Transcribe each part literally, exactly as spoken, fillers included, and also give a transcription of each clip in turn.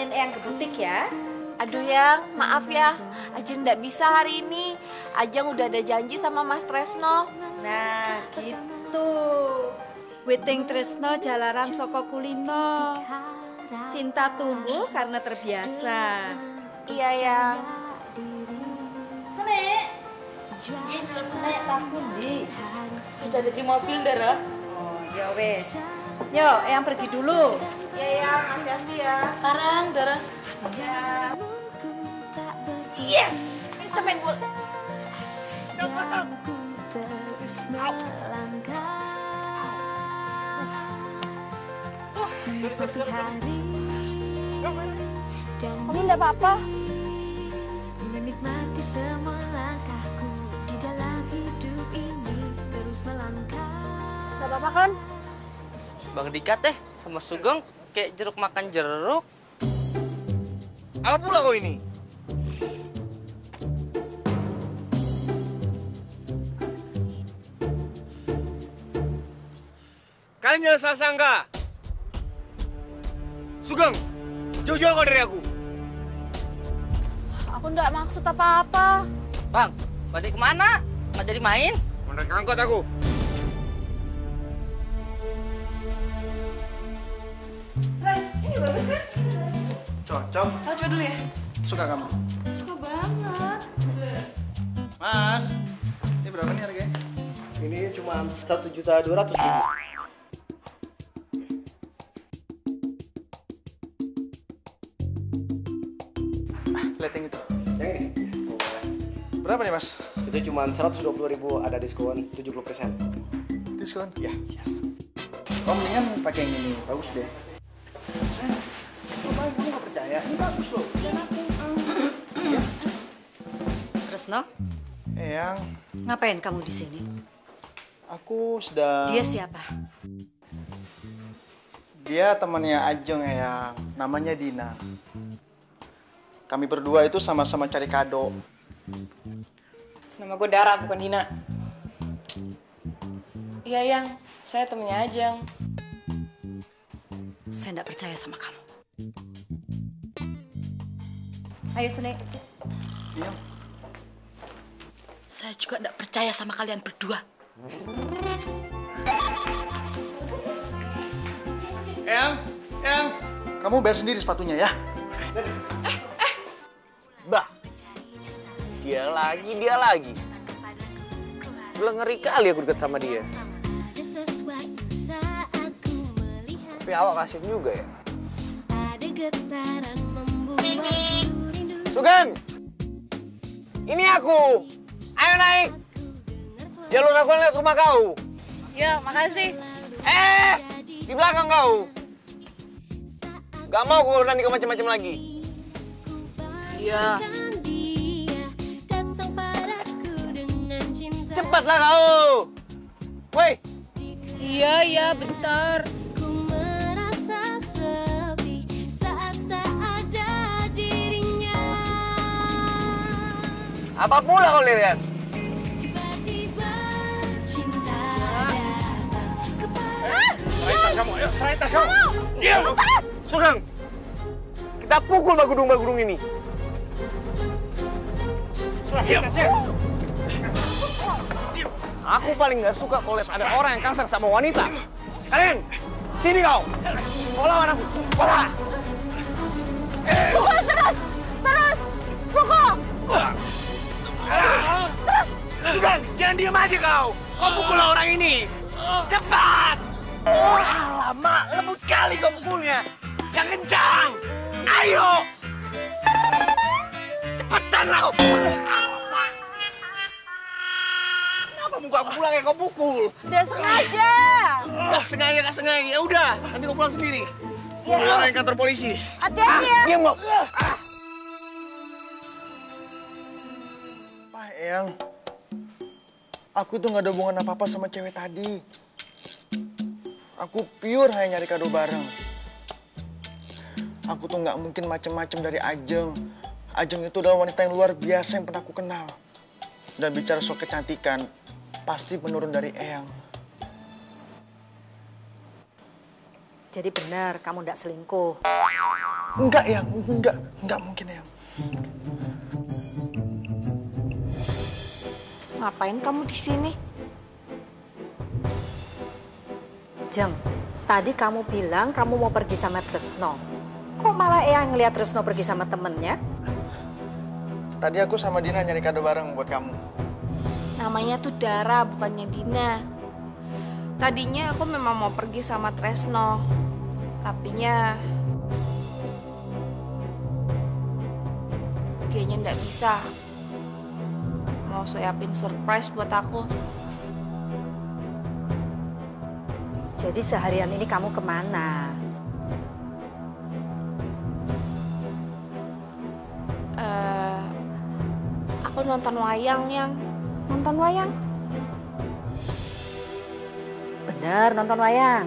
nemenin Eyang ke butik ya. Aduh Yang, maaf ya, Ajeng nggak bisa hari ini. Ajeng udah ada janji sama Mas Tresno. Nah, gitu. Witing Tresno jalaran soko kulino. Cinta tumbuh karena terbiasa. Iya Yang. Sene. Ini telepon naik tas kundi. Sudah ada di mobil, Dara. Oh, ya wes. Yo, Eyang pergi dulu. Iya Yang, hati-hati ya. Parang, Dara. Ya. Yes! Bisa main bola. Kamu enggak apa-apa? Menikmati semua langkahku di dalam hidup ini, terus melangkah. Enggak apa-apa kan? Bang Dikat deh sama Sugeng kayak jeruk makan jeruk. Apa pula kau ini? Kalian jangan salah sangka. Sugeng, jauh-jauh kau dari aku. Aku enggak maksud apa-apa. Bang, balik kemana? Nggak jadi main? Mau naik angkot aku. Guys, ini bagus kan? Cocok. Saya coba dulu ya. Suka kamu? Suka banget. Mas, ini berapa nih harganya? Ini cuma satu juta dua ratus ribu. Lihat yang itu. Yang ini? Berapa nih mas? Itu cuma seratus dua puluh ribu, ada diskon tujuh puluh persen. Diskon? Ya, yes. Oh mendingan pakai yang ini, bagus deh. Saya, coba kamu nggak percaya? Ini bagus loh. Iya. Tresno, Eyang, ngapain kamu di sini? aku sedang... Dia siapa? Dia temannya Ajeng, Eyang. Namanya Dina. Kami berdua itu sama-sama cari kado. Nama gue Dara, bukan Dina. Iya, Yang. Saya temennya Ajeng. Saya nggak percaya sama kamu. Ayo, Sune. Iya. Saya juga nggak percaya sama kalian berdua. Eyang, Eyang. Kamu bayar sendiri sepatunya ya. Bah, dia lagi, dia lagi. Udah ngeri kali aku deket sama dia. Tapi awak kasih juga ya. Sugeng, ini aku. Ayo naik. Jalur aku lihat rumah kau. Ya, makasih. Eh, di belakang kau. Gak mau kau nanti kau macam-macam lagi. Iya. Cepatlah kau. Woi. Iya, iya, bentar. Apa pula kau lihat? Serahin tas kamu, ayo serahin tas kamu. Diam. Sugeng, kita pukul bagudung-bagudung ini. Serahin tasnya. Aku paling nggak suka kalau lihat ada orang yang kasar sama wanita. Kalian, sini kau. Kau lawan aku. Bawa. Pukul terus! Terus! Pukul! Terus. Sugeng, jangan diam aja kau. Kau pukul orang ini. Cepat. Alamak, lembut kali kau pukulnya. Yang kencang. Ayo. Cepetanlah kau. Kenapa muka aku pulang kayak kau pukul? Dia sengaja. Nggak sengaja, nggak sengaja. Ya udah, nanti kau pulang sendiri. Mau orang yang kantor polisi. Hati-hati ya. Diam kau. Pak Eyang, aku tuh nggak ada hubungan apa-apa sama cewek tadi. Aku pure hanya nyari kado bareng. Aku tuh nggak mungkin macem-macem dari Ajeng. Ajeng itu adalah wanita yang luar biasa yang pernah aku kenal. Dan bicara soal kecantikan, pasti menurun dari Eyang. Jadi benar kamu ndak selingkuh. Enggak, Yang. Enggak. Enggak mungkin, Yang. Ngapain kamu di sini? Jeng, tadi kamu bilang kamu mau pergi sama Tresno. Kok malah Eyang ngeliat Tresno pergi sama temennya? Tadi aku sama Dina nyari kado bareng buat kamu. Namanya tuh Dara, bukannya Dina. Tadinya aku memang mau pergi sama Tresno. Tapinya kayaknya nggak bisa. Mau siapin surprise buat aku. Jadi seharian ini kamu kemana? Uh, aku nonton wayang, Yang. Nonton wayang? Bener, nonton wayang.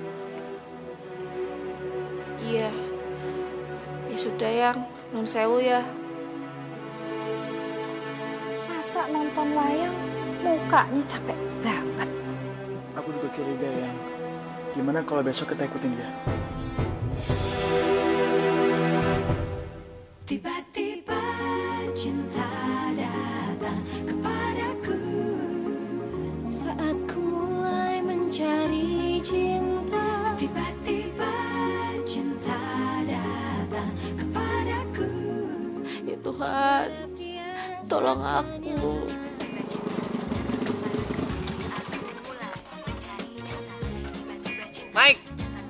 Iya. Ya sudah, Yang. Nun sewu ya. Masa nonton wayang mukanya capek banget? Aku juga curiga, Yang. Gimana kalau besok kita ikutin dia? Tiba-tiba cinta datang kepadaku saat ku mulai mencari cinta. Tiba-tiba cinta datang kepadaku. Ya Tuhan, tolong aku. Mike!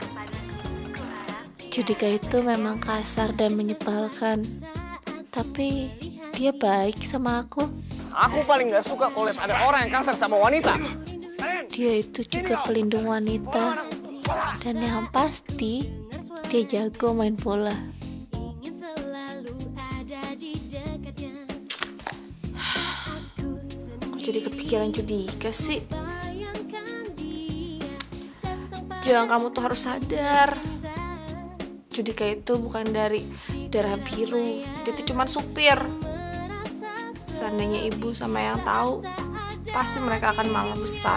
Judika itu memang kasar dan menyebalkan. Tapi dia baik sama aku. Aku paling gak suka kalau ada orang yang kasar sama wanita. Dia itu juga pelindung wanita. Dan yang pasti, dia jago main bola. Aku jadi kepikiran Judika sih. Jangan, kamu tuh harus sadar. Judika itu bukan dari darah biru. Dia itu cuma supir. Seandainya ibu sama yang tahu, pasti mereka akan malah besar.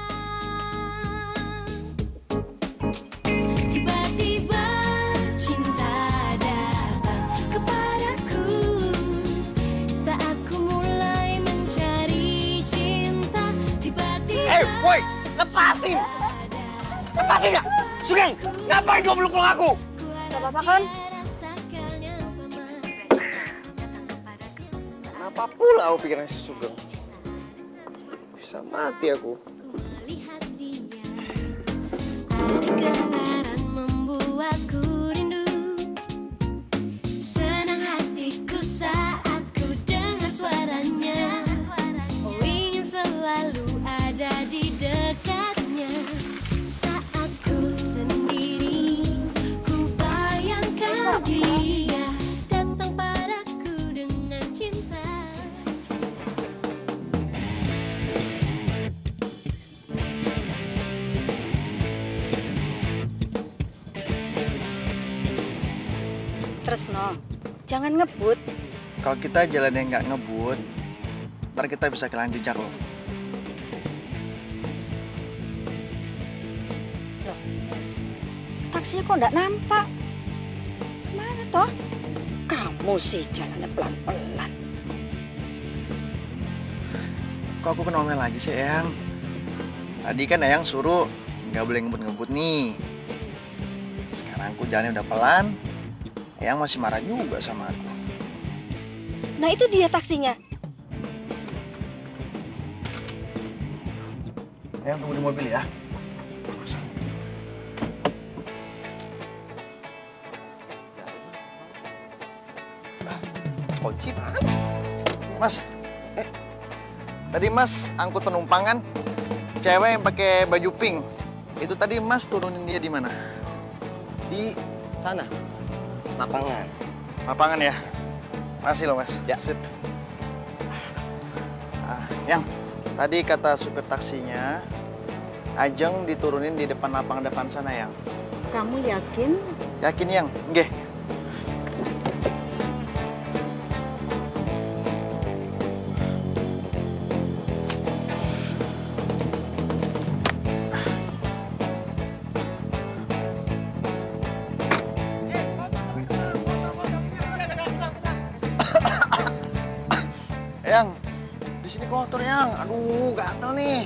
Tiba-tiba cinta datang kepadaku saat ku mulai mencari cinta. Tiba-tiba. Eh, boy! Lepasin! Lepasin gak? Sugeng! Ngapain kau peluk-peluk aku? Gak apa-apa kan? Kenapa pula aku pikiran si Sugeng? Bisa mati aku. Getaran membuatku rindu. Senang hatiku saat ku dengar suaranya. Oh, ingin selalu ada di dekatnya. Saat ku sendiri, ku bayangkan dia datang padaku dengan cinta. Tresno, jangan ngebut. Kalau kita jalan yang nggak ngebut, ntar kita bisa kehilangan jejak loh. Loh, taksinya kok nggak nampak? Kemana toh? Kamu sih jalannya pelan-pelan. Kok aku kena omel lagi sih, Eyang? Tadi kan Eyang suruh nggak boleh ngebut-ngebut nih. Sekarang aku jalannya udah pelan, Eyang masih marah juga sama aku. Nah itu dia taksinya. Eyang tunggu di mobil ya. Kunci mana? Mas, eh, tadi Mas angkut penumpang kan? Cewek yang pakai baju pink. Itu tadi Mas turunin dia di mana? Di sana. Lapangan. Lapangan ya? Makasih loh, Mas. Ya. Sip. Ah, Yang, tadi kata supir taksinya, Ajeng diturunin di depan lapangan depan sana, Yang. Kamu yakin? Yakin, Yang? Nggih. Eyang, di sini kotor yang. Aduh, gatel nih.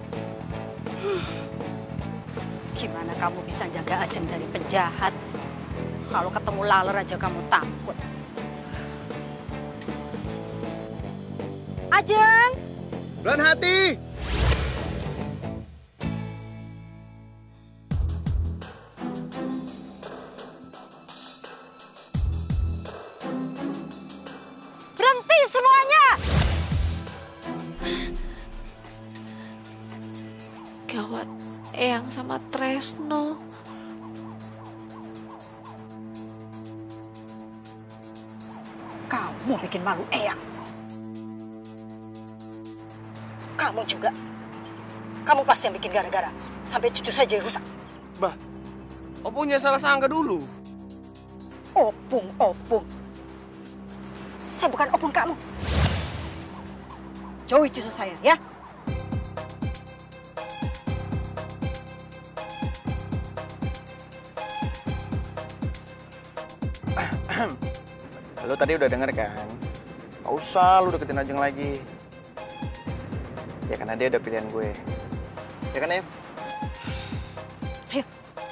Gimana kamu bisa jaga Ajeng dari penjahat? Kalau ketemu laler aja kamu takut. Ajeng! Bulan hati! Berhenti semuanya! Gawat, Eyang sama Tresno. Kamu bikin malu Eyang. Kamu juga. Kamu pasti yang bikin gara-gara. Sampai cucu saya jadi rusak. Bah, opungnya salah sangka dulu. Opung, opung. Saya bukan opung kamu. Jauhi cucu saya, ya. Lo tadi udah denger kan? Gak usah lu deketin Ajeng lagi. Ya karena dia udah pilihan gue. Ya kan, Em? Ayo.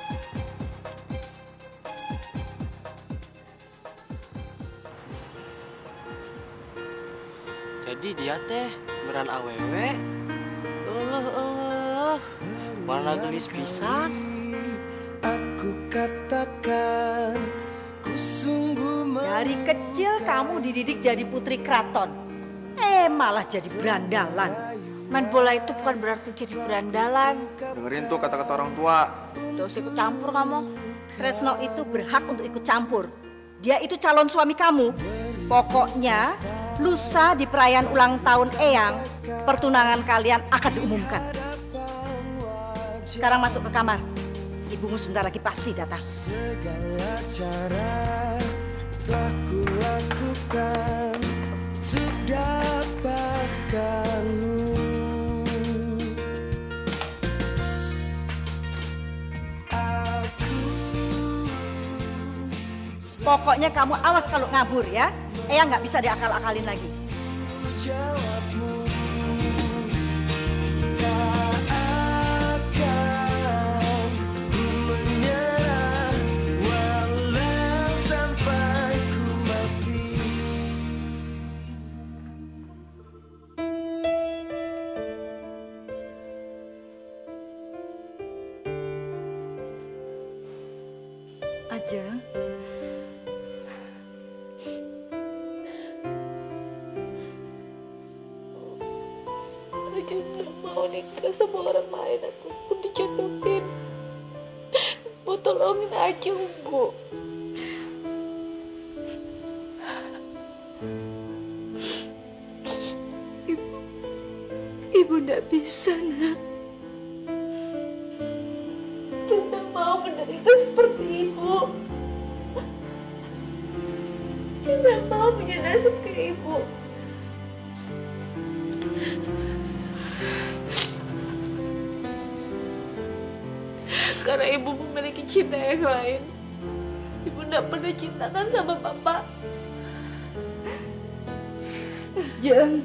Jadi dia teh beran awewe. Eluh, eluh. Mana gelis pisan. Aku katakan ku sungguh Dari kecil kamu dididik jadi putri keraton. Eh, malah jadi berandalan. Main bola itu bukan berarti jadi berandalan. Dengerin tuh kata-kata orang tua. Gak usah ikut campur kamu. Tresno itu berhak untuk ikut campur. Dia itu calon suami kamu. Pokoknya, lusa di perayaan ulang tahun Eyang, pertunangan kalian akan diumumkan. Sekarang masuk ke kamar. Ibumu sebentar lagi pasti datang. segala cara telah ku lakukan untuk dapatkanmu. Pokoknya kamu awas kalau ngabur ya. Eyang nggak bisa diakal-akalin lagi. Jawabmu tak akan ku menyerah walau sampai ku mati. Ajeng. Ajeng gak mau nikah sama orang lain ataupun dijodohin. Bu, tolongin Ajeng, Bu. Ibu, Ibu gak bisa, nak. Ajeng gak mau menderita seperti Ibu. Ajeng gak mau punya nasib kayak Ibu. Karena Ibu memiliki cinta yang lain. Ibu tidak pernah cintakan sama Papa. Ajeng.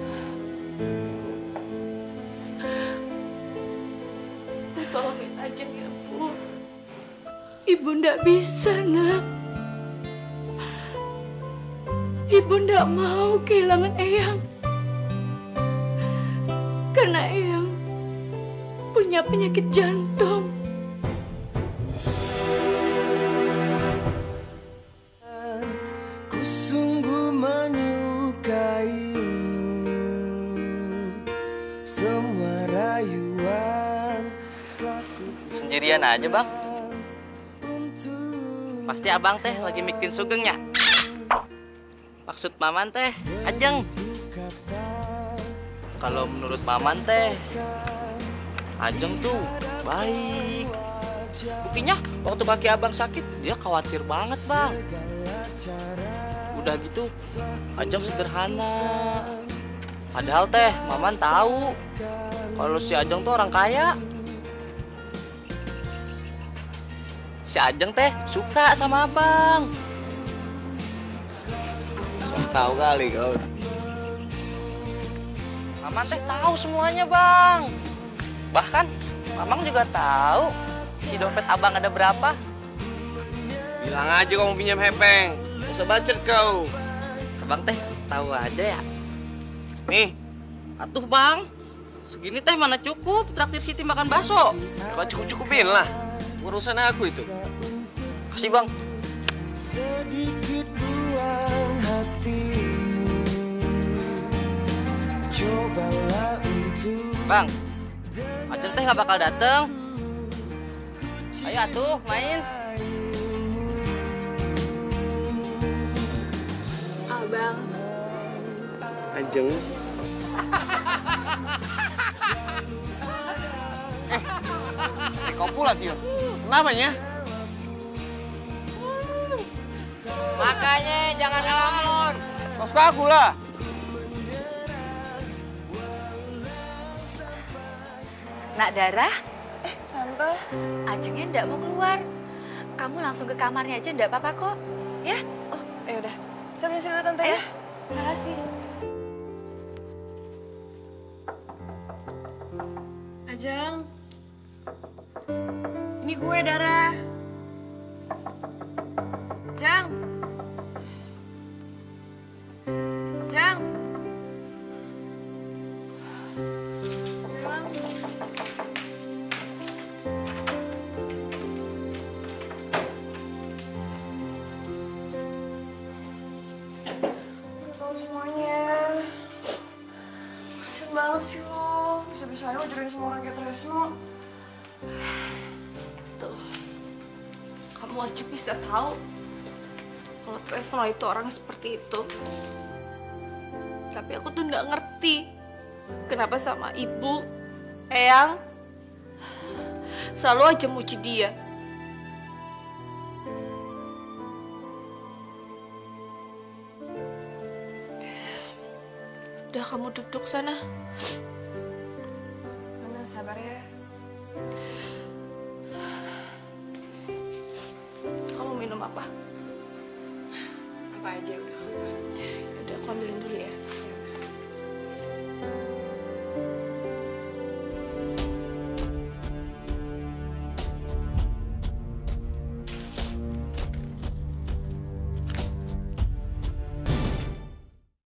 Bu, tolongin Ajeng ya, Bu. Ibu tidak bisa, nak. Ibu tidak mau kehilangan Eyang. Karena Eyang punya penyakit jantung. Ku sungguh menyukaimu. Semua rayuan telah ku Sendirian aja, Bang. untuk Pasti abang teh lagi mikirin Sugeng ya. Maksud Maman teh, Ajeng. Kalau menurut Maman teh, Ajeng tuh baik. Buktinya waktu kaki abang sakit, dia khawatir banget, Bang. Udah gitu, Ajeng sederhana. Padahal teh, Maman tahu kalau si Ajeng tuh orang kaya. Si Ajeng teh suka sama abang. Sok tahu kali kau. Maman teh tahu semuanya, Bang. Bahkan Mamang juga tahu isi dompet Abang ada berapa. Bilang aja kamu pinjam hepeng. Gak usah bacot kau. Abang teh tahu aja ya. Nih, Atuh, Bang. Segini teh mana cukup traktir Siti makan bakso. gak cukup-cukupin lah. Urusan aku itu. Kasih, Bang. Sedikit buang hatimu, cobalah untuk Bang, Acil teh nggak bakal dateng. Ayo atuh main. Abang, Ajeng. eh, eh, kau pula, Tio. Kenapanya? Makanya jangan ngelamun. Kos ke aku lah. Nak Dara, eh Tante, Ajengnya ndak mau keluar. Kamu langsung ke kamarnya aja, ndak apa-apa kok. Ya? oh ya udah, saya permisi dulu Tante ya. Terima kasih. Ajeng, ini gue Dara. Jang, Jang, Jang. Udah tahu semuanya. Kasian banget sih lo. Bisa-bisanya lo jodohin semua orang kayak Tresno. Tuh, kamu aja bisa tahu kalau Tresno itu orang seperti itu. Tapi aku tuh nggak ngerti kenapa sama ibu, Eyang, selalu aja muji dia. Udah, kamu duduk sana. Mana sabar ya. Kamu minum apa? Apa aja udah.